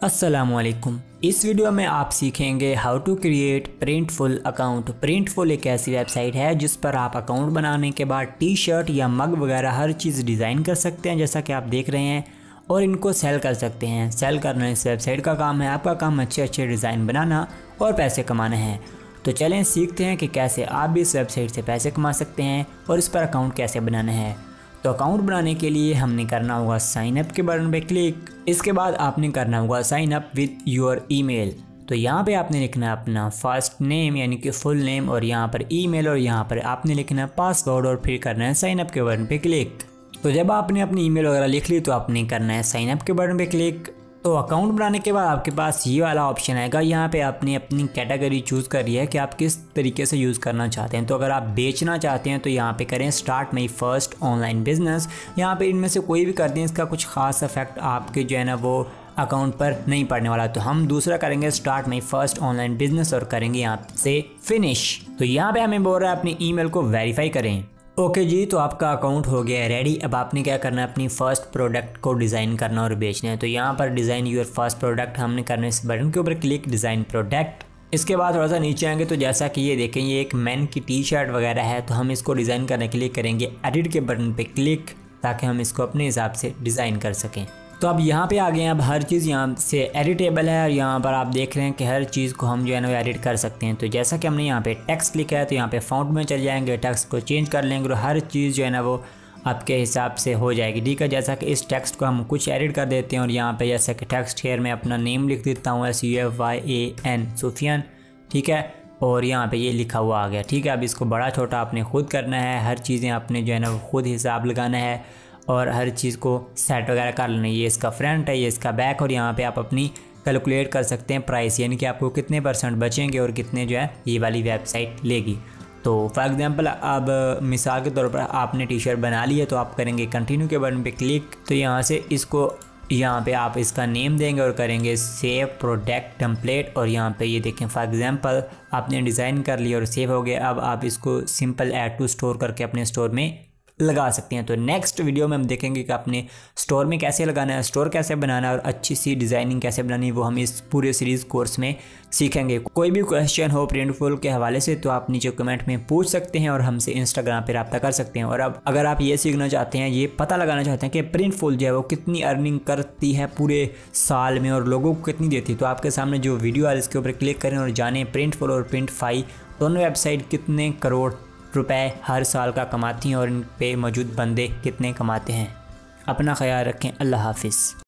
अस्सलामुअलैकुम। इस वीडियो में आप सीखेंगे how to create Printful account. Printful एक ऐसी वेबसाइट है जिस पर आप अकाउंट बनाने के बाद टी शर्ट या मग वगैरह हर चीज़ डिज़ाइन कर सकते हैं, जैसा कि आप देख रहे हैं, और इनको सेल कर सकते हैं। सेल करना इस वेबसाइट का काम है। आपका काम अच्छे अच्छे डिज़ाइन बनाना और पैसे कमाना है। तो चलें सीखते हैं कि कैसे आप भी इस वेबसाइट से पैसे कमा सकते हैं और इस पर अकाउंट कैसे बनाना है। तो अकाउंट बनाने के लिए हमने करना होगा साइन अप के बटन पे क्लिक। इसके बाद आपने करना होगा sign up with your email. तो यहाँ पे आपने लिखना है अपना फर्स्ट नेम यानी कि फुल नेम, और यहाँ पर ईमेल, और यहाँ पर आपने लिखना है पासवर्ड, और फिर करना है साइन अप के बटन पे क्लिक। तो जब आपने अपनी ईमेल वगैरह लिख ली तो आपने करना है साइन अप के बटन पे क्लिक। तो अकाउंट बनाने के बाद आपके पास ये वाला ऑप्शन आएगा। यहाँ पे आपने अपनी कैटेगरी चूज़ करी है कि आप किस तरीके से यूज़ करना चाहते हैं। तो अगर आप बेचना चाहते हैं तो यहाँ पे करें start my first online business. यहाँ पे इनमें से कोई भी कर दें, इसका कुछ खास इफेक्ट आपके जो है ना वो अकाउंट पर नहीं पड़ने वाला। तो हम दूसरा करेंगे start my first online business और करेंगे यहाँ से फिनिश। तो यहाँ पे हमें बोल रहा है अपनी ईमेल को वेरीफाई करें। ओके जी, तो आपका अकाउंट हो गया है रेडी। अब आपने क्या करना है, अपनी फ़र्स्ट प्रोडक्ट को डिज़ाइन करना और बेचना है। तो यहाँ पर डिज़ाइन योर फर्स्ट प्रोडक्ट हमने करना है, इस बटन के ऊपर क्लिक, डिज़ाइन प्रोडक्ट। इसके बाद थोड़ा सा नीचे आएंगे तो जैसा कि ये देखें, ये एक मैन की टी शर्ट वगैरह है। तो हम इसको डिज़ाइन करने के लिए करेंगे एडिट के बटन पे क्लिक, ताकि हम इसको अपने हिसाब से डिज़ाइन कर सकें। तो अब यहाँ पे आ गए हैं। अब हर चीज़ यहाँ से एडिटेबल है, और यहाँ पर आप देख रहे हैं कि हर चीज़ को हम जो है ना वो एडिट कर सकते हैं। तो जैसा कि हमने यहाँ पे टेक्स्ट लिखा है तो यहाँ पे फ़ॉन्ट में चल जाएंगे, टेक्स्ट को चेंज कर लेंगे और हर चीज़ जो है ना वो आपके हिसाब से हो जाएगी। ठीक है, जैसा कि इस टेक्स्ट को हम कुछ एडिट कर देते हैं, और यहाँ पे जैसा कि टेक्स्ट हेयर में अपना नेम लिख देता हूँ, SUFYAN सुफियान। ठीक है, और यहाँ पे ये लिखा हुआ आ गया। ठीक है, अब इसको बड़ा छोटा आपने खुद करना है, हर चीज़ें आपने जो है ना वो खुद हिसाब लगाना है और हर चीज़ को सेट वगैरह कर लेना है। ये इसका फ्रंट है, ये इसका बैक, और यहाँ पे आप अपनी कैलकुलेट कर सकते हैं प्राइस, यानी कि आपको कितने % बचेंगे और कितने जो है ये वाली वेबसाइट लेगी। तो फॉर एग्जांपल अब मिसाल के तौर पर आपने टी शर्ट बना ली है, तो आप करेंगे कंटिन्यू के बटन पे क्लिक। तो यहाँ से इसको यहाँ पे आप इसका नेम देंगे और करेंगे सेव प्रोडक्ट टेम्पलेट, और यहाँ पे ये देखें फॉर एग्जांपल आपने डिज़ाइन कर लिया और सेव हो गया। अब आप इसको सिंपल ऐड टू स्टोर करके अपने स्टोर में लगा सकते हैं। तो नेक्स्ट वीडियो में हम देखेंगे कि अपने स्टोर में कैसे लगाना है, स्टोर कैसे बनाना है और अच्छी सी डिज़ाइनिंग कैसे बनानी है, वो हम इस पूरे सीरीज़ कोर्स में सीखेंगे। कोई भी क्वेश्चन हो प्रिंटफुल के हवाले से तो आप नीचे कमेंट में पूछ सकते हैं और हमसे इंस्टाग्राम पर रब्ता कर सकते हैं। और अब अगर आप ये सीखना चाहते हैं, ये पता लगाना चाहते हैं कि प्रिंटफुल जो है वो कितनी अर्निंग करती है पूरे साल में और लोगों को कितनी देती है, तो आपके सामने जो वीडियो है इसके ऊपर क्लिक करें और जानें प्रिंटफुल और प्रिंटफाई दोनों वेबसाइट कितने करोड़ रुपए हर साल का कमाती हैं और इन पे मौजूद बंदे कितने कमाते हैं। अपना ख्याल रखें। अल्लाह हाफिज़।